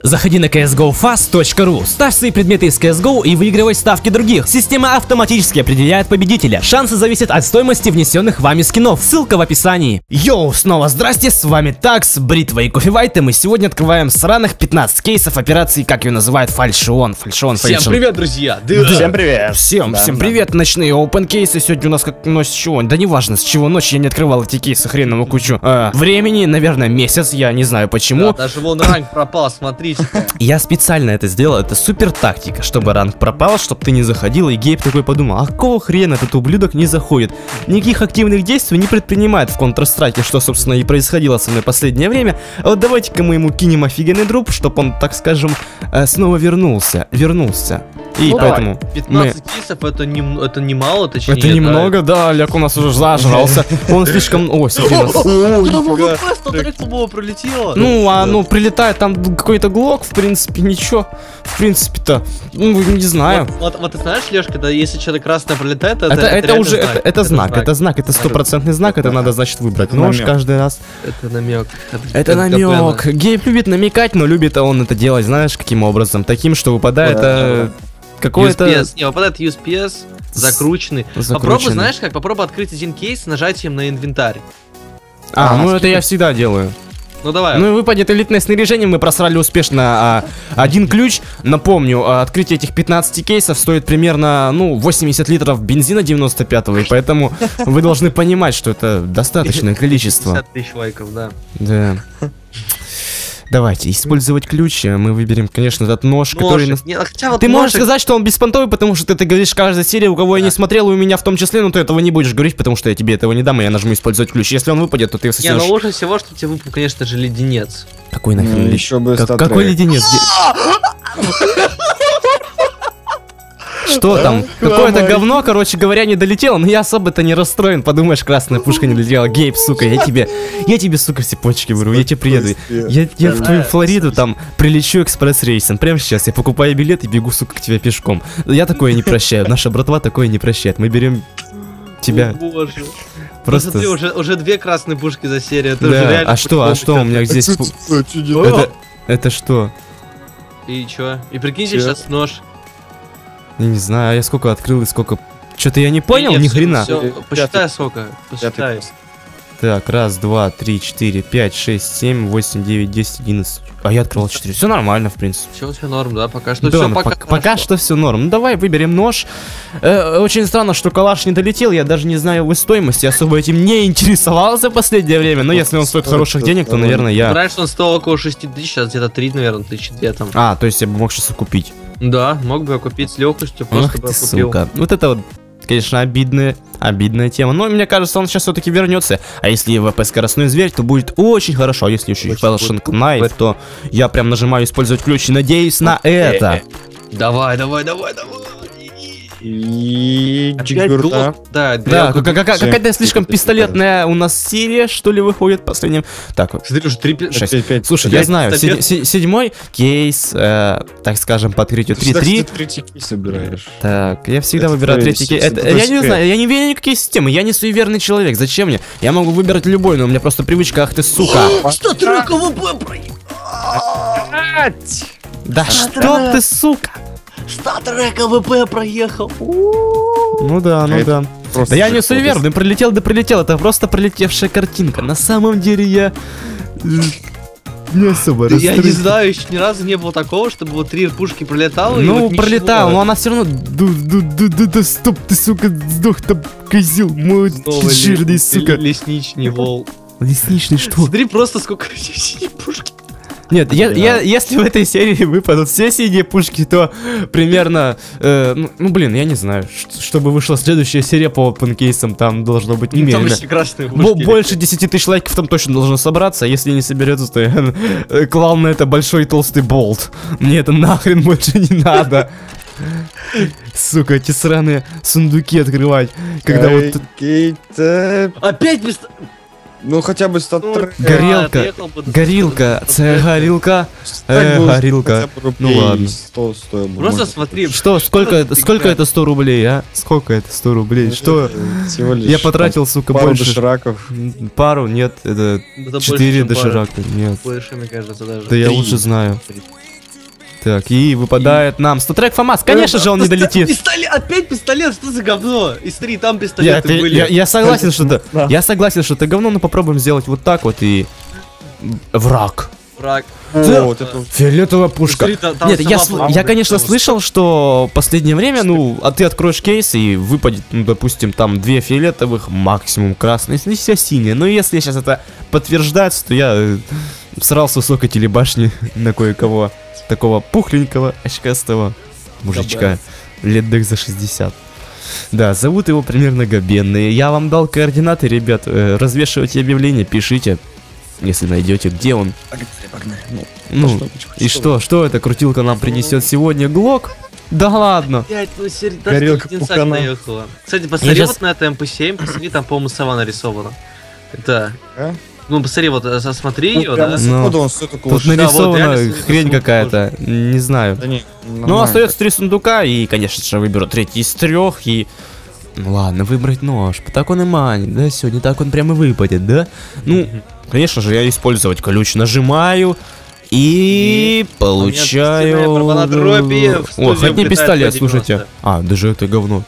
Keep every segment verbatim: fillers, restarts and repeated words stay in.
Заходи на си эс го фаст точка ру, ставь свои предметы из си эс го и выигрывай ставки других. Система автоматически определяет победителя. Шансы зависят от стоимости внесенных вами скинов. Ссылка в описании. Йоу, снова здрасте, с вами Такс, Бритва и Кофевайт, и мы сегодня открываем сраных пятнадцать кейсов операции, как ее называют, фальшион. Фальшион, фальшион. Всем привет, друзья! Да. Всем привет! Всем, Да, всем да. привет, ночные open кейсы. Сегодня у нас как, ну, с чего? Да неважно, с чего ночи я не открывал эти кейсы, хрен его кучу. А, времени, наверное, месяц, я не знаю почему. Да, даже вон ранг пропал, смотрите. Я специально это сделал, это супер тактика, чтобы ранг пропал, чтобы ты не заходил, и Гейб такой подумал, а какого хрена этот ублюдок не заходит? Никаких активных действий не предпринимает в Counter-Strike, что, собственно, и происходило со мной в последнее время. А вот давайте-ка мы ему кинем офигенный дроп, чтобы он, так скажем, э, снова вернулся, вернулся. И Ну, поэтому пятнадцать мы... кейсов это, не, это немало, точнее. Это немного, да, Ляк у нас уже зажрался. Он слишком... О, смотри, нас... сто трек клубово пролетело. Ну, а ну прилетает там какой-то глок, в принципе, ничего. В принципе-то, ну, не знаю. Вот, вот, вот ты знаешь, Леш, когда если что-то красное пролетает, это, Это, это, реально уже, это, это знак, это знак, это стопроцентный знак, это надо, значит, выбрать нож намек. каждый раз. Это намек. Это намек. Гейб любит намекать, но любит он это делать, знаешь, каким образом? Таким, что выпадает э, какое-то... ю эс пи эс. Не, выпадает ю эс пи эс, закрученный. Закрученный. Попробуй, знаешь как, попробуй открыть один кейс нажатием на инвентарь. А, А, ну это скипать. я всегда делаю. Ну давай. Ну и выпадет элитное снаряжение, мы просрали успешно а, один ключ. Напомню, а, открытие этих пятнадцати кейсов стоит примерно, ну, восемьдесят литров бензина девяносто пятого, и поэтому вы должны понимать, что это достаточное количество. пятьдесят тысяч лайков, да. Да. Давайте, использовать ключ. Мы выберем, конечно, этот нож, который... Ножик. Не, хотя вот Ты можешь ножик- сказать, что он беспонтовый, потому что ты это говоришь в каждой серии, у кого я не смотрел, и у меня в том числе, но ты этого не будешь говорить, потому что я тебе этого не дам, и я нажму использовать ключ. Если он выпадет, то ты Не, сосешь. ну лучше всего, что тебе выпал, конечно же, леденец. Какой нахрен Ну, лед- еще бы Как- статрек. Какой леденец? Где- Что там? Какое-то говно, короче говоря, не долетело, но я особо-то не расстроен. Подумаешь, красная пушка не долетела. Гейб, сука, я тебе, я тебе, сука, все почки вырву, я тебе приеду. Я, я в твою Флориду там прилечу экспресс-рейсом. Прямо сейчас я покупаю билет и бегу, сука, к тебе пешком. Я такое не прощаю. Наша братва такое не прощает. Мы берем тебя О, боже. просто... Ну, смотри, уже, уже две красные пушки за серию. Это Да, уже реально а что, а прикол, что у меня здесь... фу- Это, это что? И чё? И прикиньте, Чё? сейчас нож. Я не знаю, я сколько открыл и сколько... Что-то я не понял, Не, ни всё- хрена. всё, Пятый. посчитай сколько. Посчитай. Так, раз, два, три, четыре, пять, шесть, семь, восемь, девять, десять, одиннадцать. А я открыл четыре. Все нормально, в принципе. Все, все норм, да? Пока что Да, все ну, пока, пок- пока хорошо. что все норм. Ну давай выберем нож. Э, очень странно, что калаш не долетел. Я даже не знаю его стоимости. Особо этим не интересовался в последнее время. Но если он стоит хороших денег, то, наверное, я... Раньше он стоил около шести тысяч, сейчас где-то три, наверное, тысячи две там. А, то есть я бы мог сейчас купить. Да, мог бы я купить с легкостью, Ах просто бы ты, я купил. сука. Вот это вот, конечно, обидная, обидная тема. Но мне кажется, он сейчас все-таки вернется. А если ВП скоростной зверь, то будет очень хорошо. А если еще и Очень Фэлшинг будет. Найф, то я прям нажимаю использовать ключ и надеюсь на это. Давай, давай, давай, давай. И Опять Джигурда. глок. Да, Да, дрелка. как- как- Всем какая-то слишком привет, пистолетная у нас серия, что ли, выходит в последнем. Так, вот, Смотри, уже три пи- шесть. Опять пять. Слушай, я Опять знаю, пистолет. седь- седь- седьмой кейс, э, так скажем, по открытию Ты всегда, три-три. кстати, третий кейс собираешь. Так, я всегда Это выбираю твоя третий кейс. си- Это- это я не секрет. знаю, я не верю ни в какие системы, я не суеверный человек. Зачем мне? Я могу выбирать любой, но у меня просто привычка, ах ты сука. Что ты на КВП проехал? Да что ты, сука? Статер КВП проехал. Ну да, ну Это да. Просто Да я не джекпот. суеверный, пролетел да пролетел, это просто пролетевшая картинка. На самом деле я э, не особо Да я не расстроен. знаю, еще ни разу не было такого, чтобы вот три пушки пролетало. и Ну, вот пролетал, но ничего. она все равно... ду ду ду ду ду стоп, ты, сука, сдох там, козел, мой Снова жирный, ли- сука. Лесничный волк. Лесничный что? Смотри просто сколько синих пушки. Нет, я, я, если в этой серии выпадут все синие пушки, то примерно... э, ну, ну, блин, я не знаю. ш- Чтобы вышла следующая серия по опенкейсам, там должно быть Там немерено. еще красные Бо- пушки. Больше десяти тысяч лайков там точно должно собраться, а если не соберется, то я э, клал на это большой толстый болт. Мне это нахрен больше не надо. Сука, эти сраные сундуки открывать. Когда вот... Какие-то- Опять без... Ну хотя бы статрек. Горелка, отъехал бы. горилка, це горилка, Так э, было горилка. хотя бы рублей Ну ладно. сто стоило бы, Просто может. смотри. Что, сколько, это- ты сколько играешь? это сто рублей, а? Сколько это сто рублей? Что? Всего лишь Я потратил, сука, пару больше. дошираков. М, Пару, нет, это Это больше, четыре чем пара. доширака, нет. Больше, мне кажется, даже. Да я Три. лучше знаю. Так, и выпадает нам стотрек ФАМАС. Конечно же, он не долетит. Пистолет, опять пистолет, что за говно? И смотри, там Я, пистолеты ты- были. я- я согласен, что это. Да. Я согласен, что это говно, но попробуем сделать вот так вот и. Враг. Враг. О, вот это вот. Фиолетовая пушка. Смотри, там- там Нет, я, сама сл- пушка. я, конечно, слышал, что в последнее время, ну, а ты откроешь кейс и выпадет, ну, допустим, там две фиолетовых, максимум красные, если все синие. Но если сейчас это подтверждается, то я э, срал с высокой телебашни на кое-кого такого пухленького, очкастого мужичка, лет дых за шестьдесят. Да, зовут его примерно Габенный. Я вам дал координаты, ребят, э, развешивайте объявления, пишите, если найдете, где он. Погнали, погнали. Ну, Ну, что, и что, что эта крутилка нам принесет сегодня? Глок? Да ладно. Опять, ну серьезно, Горелка даже пукана. наехала. Кстати, посмотри щас- вот на это эм пэ семь, посмотри, там, по-моему, сова нарисована. Это... А? Ну, посмотри, вот, э, смотри Ну, ее, прямо да? с Ну, входа он все такое Тут уж- Да, вот нарисована реально с- хрень с- какая-то, не знаю. Да не, Ну, нормально. остается три сундука, и, конечно же, выберу третий из трех, и... Ну ладно, выбрать нож, так он и манит, да, сегодня так он прямо и выпадет, да? Ну, конечно же, я использовать ключ нажимаю, и получаю... Момент истины, дроби, в О, студию хоть не влетает пистолет, по слушайте. девяносто. А, даже это говно.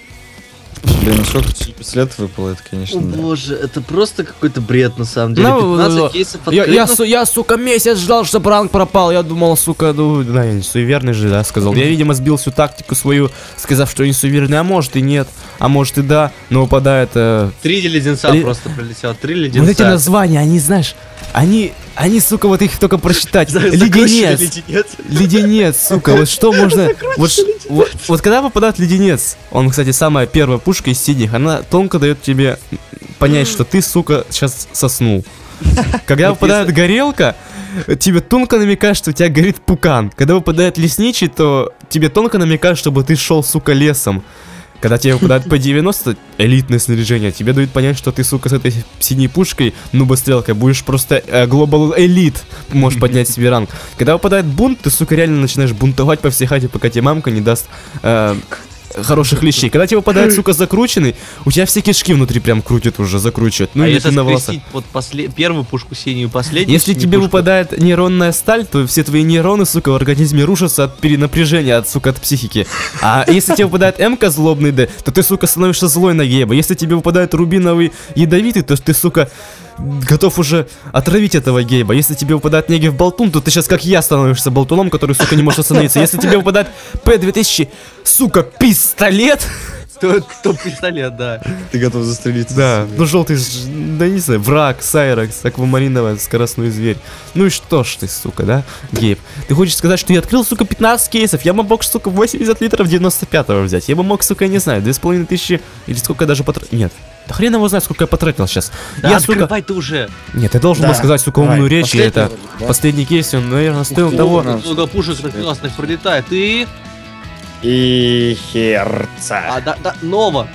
Блин, сколько тебе пистолет выпало, это, конечно, О да. боже, это просто какой-то бред на самом деле. Ну, пятнадцать ну, кейсов Я, я, открытых. су- я, сука, месяц ждал, что пранк пропал. Я думал, сука, ну, да, я не суеверный же, да, сказал. Я, видимо, сбил всю тактику свою, сказав, что я не суеверный, а может и нет, а может и да, но выпадает... э, Три леденца Ли- просто прилетело. Три леденца. Вот эти названия, они, знаешь, они, они, сука, вот их только прочитать. За- закрученный Леденец. леденец. Леденец, сука, вот что можно... Вот, ш- вот, вот когда выпадает леденец, он, кстати, самая первая пушка из синих, она тонко дает тебе понять, что ты, сука, сейчас соснул. Когда выпадает горелка, тебе тонко намекает, что у тебя горит пукан. Когда выпадает лесничий, то тебе тонко намекает, чтобы ты шел, сука, лесом. Когда тебе выпадает по девяносто, элитное снаряжение, тебе дают понять, что ты, сука, с этой синей пушкой, нубострелкой, будешь просто э, глобал элит, можешь поднять себе ранг. Когда выпадает бунт, ты, сука, реально начинаешь бунтовать по всей хате, пока тебе мамка не даст э, хороших лещей. Когда тебе выпадает, сука, закрученный, у тебя все кишки внутри прям крутят уже, закручивают. Ну, А или если ты на волосах. скрестить вот после... первую пушку синюю, последнюю Если синюю тебе пушку, выпадает нейронная сталь, то все твои нейроны, сука, в организме рушатся от перенапряжения, от, сука, от психики. А если тебе выпадает М-ка злобный Д, то ты, сука, становишься злой на Геба. Если тебе выпадает рубиновый ядовитый, то ты, сука, готов уже отравить этого Гейба. Если тебе выпадает Негев Болтун, то ты сейчас как я становишься болтуном, который, сука, не может остановиться. Если тебе выпадает П две тысячи, сука, пистолет... то, то пистолет, да. Ты готов застрелиться. Да, ну желтый, ж- да не знаю, враг, Сайракс, аквамариновая, скоростной зверь. Ну и что ж ты, сука, да, Гейб? Ты хочешь сказать, что я открыл, сука, пятнадцать кейсов? Я бы мог, сука, восемьдесят литров девяносто пятого взять. Я бы мог, сука, я не знаю, две с половиной тысячи или сколько я даже потратил. Нет. Да хрен его знает, сколько я потратил сейчас. Да, я, сука... открывай ты уже. Нет, я должен Да. был сказать, сука, Давай, умную речь, и последний это... вроде, да? Последний кейс, он, наверное, стоил Ух ты, того... да. Много пушек классных пролетает. И... И херца. А, да, да, Нова.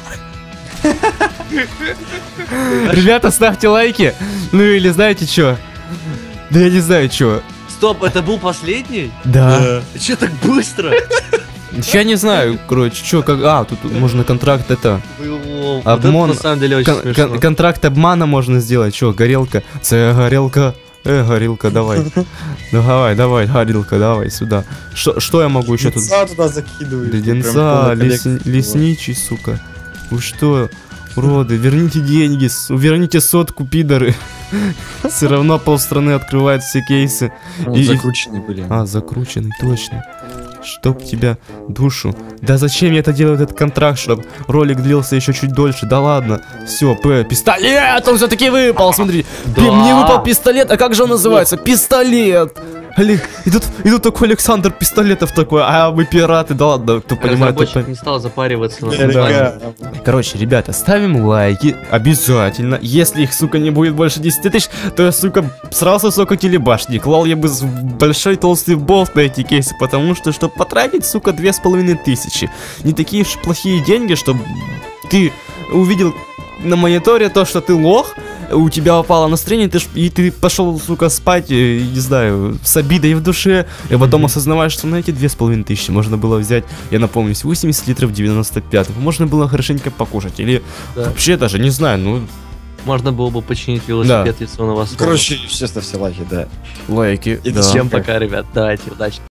Ребята, ставьте лайки. Ну или знаете что? Да я не знаю, что. Стоп, это был последний? Да. Че так быстро? Я не знаю, короче, что, как... А, тут можно контракт это... Вот Обмон. это на самом деле очень Кон- смешно. кон- контракт обмана можно сделать. Что, горелка? Це горелка. Э, горилка, давай. Давай, давай, горилка, давай сюда. Что, что я могу еще тут? Леденца туда закидывают. Леденца, Прям полная лес- коллекция. лесничий, сука. Вы что, уроды, верните деньги, с- верните сотку, пидоры. Все равно полстраны открывает все кейсы. Вот И- закрученные были. А, закрученный, точно. Чтоб тебя душу. Да зачем я это делаю, этот контракт, чтобы ролик длился еще чуть дольше? Да ладно. Все, П, пистолет, он все-таки выпал, смотри. Да. Блин, мне выпал пистолет, а как же он называется? Пистолет. Али- И тут, и тут такой Александр Пистолетов такой, а мы пираты, да ладно, кто понимает, тот Разработчик не стал запариваться на Да, название. да. Короче, ребята, ставим лайки, обязательно. Если их, сука, не будет больше десяти тысяч, то я, сука, срался с высокой телебашни. Клал я бы с- большой толстый болт на эти кейсы, потому что, чтобы потратить, сука, две с половиной тысячи. Не такие уж плохие деньги, чтобы ты увидел на мониторе то, что ты лох, у тебя упало настроение, ты ж- и ты пошел, сука, спать, э, не знаю, с обидой в душе, и потом осознаваешь, что на эти две с половиной тысячи можно было взять, я напомню, восемьдесят литров девяносто пятого, можно было хорошенько покушать, или Да. вообще даже, не знаю, ну, Можно было бы починить велосипед, если он у вас. Короче, естественно, все лайки, да. лайки, И да. Всем пока, ребят. Давайте, удачи.